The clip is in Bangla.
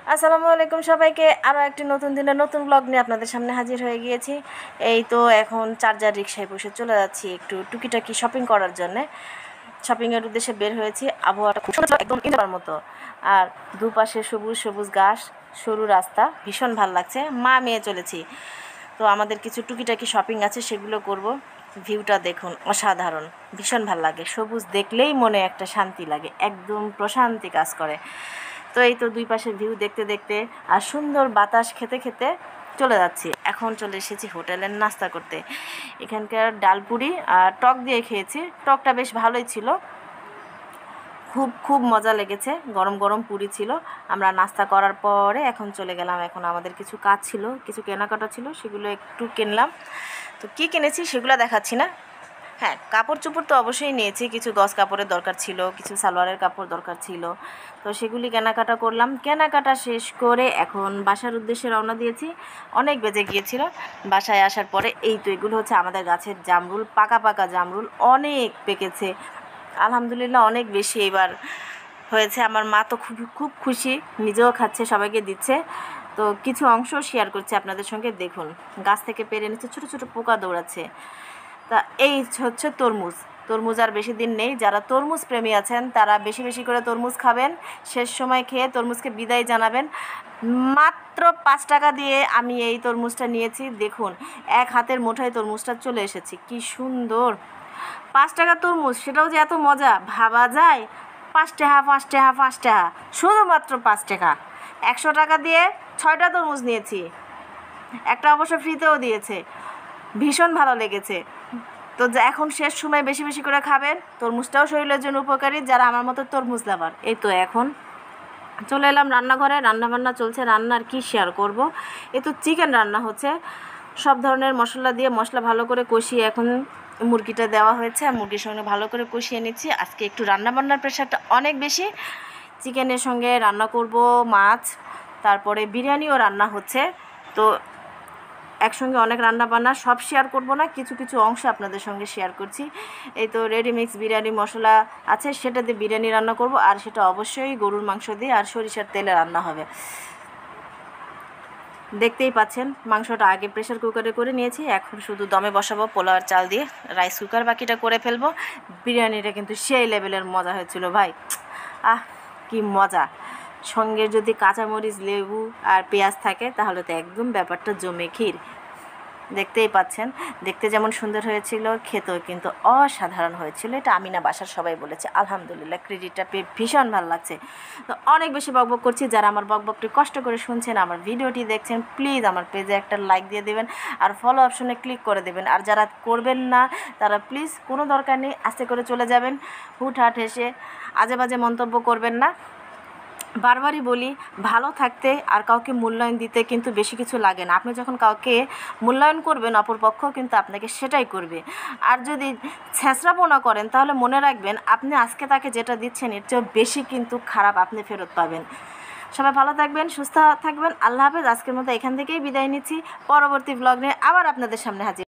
আসসালামু আলাইকুম সবাইকে। আরও একটি নতুন দিনের নতুন ব্লগ নিয়ে আপনাদের সামনে হাজির হয়ে গিয়েছি। এই তো এখন চার্জার রিক্সায় বসে চলে যাচ্ছি একটু টুকিটাকি শপিং করার জন্যে। শপিংয়ের উদ্দেশ্যে বের হয়েছি। আবহাওয়াটা খুব সুন্দর, একদম ইন্দ্রার মতো। আর দুপাশে সবুজ সবুজ ঘাস, সরু রাস্তা, ভীষণ ভালো লাগছে। মা মেয়ে চলেছি। তো আমাদের কিছু টুকিটাকি শপিং আছে, সেগুলো করব। ভিউটা দেখুন, অসাধারণ, ভীষণ ভালো লাগে। সবুজ দেখলেই মনে একটা শান্তি লাগে, একদম প্রশান্তি কাজ করে। তো এই তো দুই পাশের ভিউ দেখতে দেখতে আর সুন্দর বাতাস খেতে খেতে চলে যাচ্ছি। এখন চলে এসেছি হোটেলের নাস্তা করতে। এখানকার ডালপুরি আর টক দিয়ে খেয়েছি। টকটা বেশ ভালোই ছিল, খুব খুব মজা লেগেছে। গরম গরম পুরি ছিল। আমরা নাস্তা করার পরে এখন চলে গেলাম। এখন আমাদের কিছু কাজ ছিল, কিছু কেনাকাটা ছিল, সেগুলো একটু কিনলাম। তো কী কিনেছি সেগুলো দেখাচ্ছি না। হ্যাঁ, কাপড় চোপড় তো অবশ্যই নিয়েছি। কিছু গজ কাপড়ের দরকার ছিল, কিছু সালোয়ারের কাপড় দরকার ছিল। তো সেগুলি কেনাকাটা করলাম। কেনাকাটা শেষ করে এখন বাসার উদ্দেশ্যে রওনা দিয়েছি। অনেক বেজে গিয়েছিল। বাসায় আসার পরে এই তো এগুলো হচ্ছে আমাদের গাছের জামরুল, পাকা পাকা জামরুল, অনেক পেকেছে আলহামদুলিল্লাহ, অনেক বেশি এবার হয়েছে। আমার মা তো খুব খুব খুশি, নিজেও খাচ্ছে, সবাইকে দিচ্ছে। তো কিছু অংশ শেয়ার করছি আপনাদের সঙ্গে, দেখুন। গাছ থেকে পেরে নিচ্ছে, ছোটো ছোটো পোকা দৌড়াচ্ছে। তা এই হচ্ছে তরমুজ। তরমুজ আর বেশি দিন নেই। যারা তরমুজ প্রেমী আছেন তারা বেশি বেশি করে তরমুজ খাবেন। শেষ সময় খেয়ে তরমুজকে বিদায় জানাবেন। মাত্র 5 টাকা দিয়ে আমি এই তরমুজটা নিয়েছি। দেখুন, এক হাতের মুঠোয় তরমুজটা চলে এসেছি, কি সুন্দর। 5 টাকা তরমুজ, সেটাও যে এত মজা ভাবা যায়। 5 টাকা 5 টাকা 5 টাকা, শুধুমাত্র 5 টাকা। 100 টাকা দিয়ে 6টা তরমুজ নিয়েছি, একটা অবশ্য ফ্রিতেও দিয়েছে। ভীষণ ভালো লেগেছে। তো এখন শেষ সময় বেশি বেশি করে খাবেন। তরমুজটাও শরীরের জন্য উপকারী, যারা আমার মতো তরমুজ লাভার। এই তো এখন চলে এলাম রান্নাঘরে। রান্নাবান্না চলছে। রান্নার কি শেয়ার করব, এই তো চিকেন রান্না হচ্ছে। সব ধরনের মশলা দিয়ে, মশলা ভালো করে কষিয়ে এখন মুরগিটা দেওয়া হয়েছে। মুরগির সঙ্গে ভালো করে কষিয়ে নিচ্ছি। আজকে একটু রান্নাবান্নার প্রেশারটা অনেক বেশি। চিকেনের সঙ্গে রান্না করব মাছ, তারপরে বিরিয়ানিও রান্না হচ্ছে। তো একসঙ্গে অনেক রান্নাবান্না, সব শেয়ার করব না, কিছু কিছু অংশ আপনাদের সঙ্গে শেয়ার করছি। এই তো রেডিমিক্স বিরিয়ানি মশলা আছে, সেটা দিয়ে বিরিয়ানি রান্না করব। আর সেটা অবশ্যই গরুর মাংস দিয়ে আর সরিষার তেলে রান্না হবে। দেখতেই পাচ্ছেন, মাংসটা আগে প্রেশার কুকারে করে নিয়েছি, এখন শুধু দমে বসাবো পোলাওয়ের চাল দিয়ে। রাইস কুকার বাকিটা করে ফেলবো। বিরিয়ানিটা কিন্তু সেই লেভেলের মজা হয়েছিল ভাই। আহ, কি মজা। সঙ্গে যদি কাঁচামরিচ, লেবু আর পেঁয়াজ থাকে তাহলে তো একদম ব্যাপারটা জমে ক্ষীর। দেখতেই পাচ্ছেন, দেখতে যেমন সুন্দর হয়েছিল, খেতেও কিন্তু অসাধারণ হয়েছিল। এটা আমি না, বাসার সবাই বলেছে। আলহামদুলিল্লাহ, ক্রেডিটটা পেয়ে ভীষণ ভালো লাগছে। তো অনেক বেশি বকবক করছি। যারা আমার বকবকটি কষ্ট করে শুনছেন, আমার ভিডিওটি দেখছেন, প্লিজ আমার পেজে একটা লাইক দিয়ে দেবেন আর ফলো অপশনে ক্লিক করে দেবেন। আর যারা করবেন না তারা প্লিজ, কোনো দরকার নেই, আস্তে করে চলে যাবেন। হুটহাট হেসে আজে বাজে মন্তব্য করবেন না। বারবারই বলি, ভালো থাকতে আর কাউকে মূল্যায়ন দিতে কিন্তু বেশি কিছু লাগে না। আপনি যখন কাউকে মূল্যায়ন করবেন, অপরপক্ষ কিন্তু আপনাকে সেটাই করবে। আর যদি ছেঁচড়াপোনা করেন তাহলে মনে রাখবেন, আপনি আজকে তাকে যেটা দিচ্ছেন এর চেয়েও বেশি কিন্তু খারাপ আপনি ফেরত পাবেন। সবাই ভালো থাকবেন, সুস্থ থাকবেন। আল্লাহ হাফেজ। আজকের মতো এখান থেকেই বিদায় নিচ্ছি। পরবর্তী ব্লগ নিয়ে আবার আপনাদের সামনে হাজির।